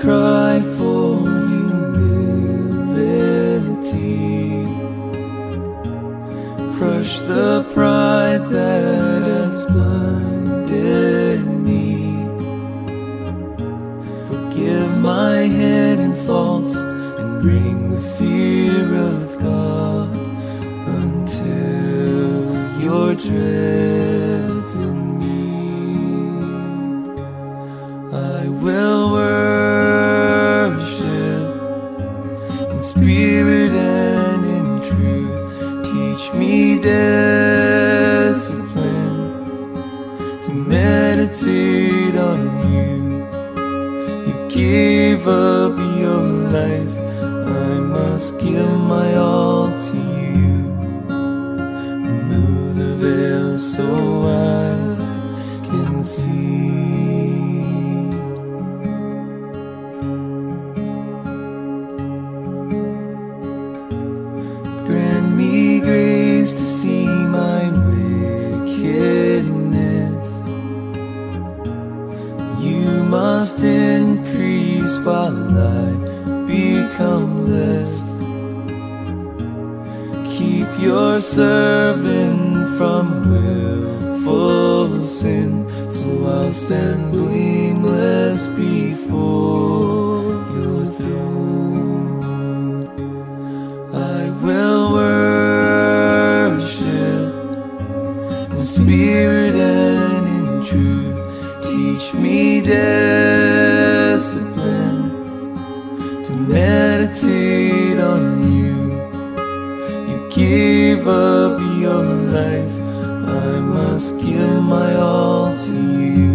cry for humility. Crush the pride that has blinded me. Forgive my hidden faults and bring the fear of God until your dreads in me. I will worship in spirit and in truth. Teach me discipline to meditate on you. You gave up your life, I must give my all to you. Remove the veil so I can see. Grant me grace to see my wickedness. You must increase while I become less. Keep your servant from willful sin, so I'll stand blameless before your throne. I will worship in spirit and in truth. Teach me discipline to meditate on you. You gave up your life, I must give my all to you.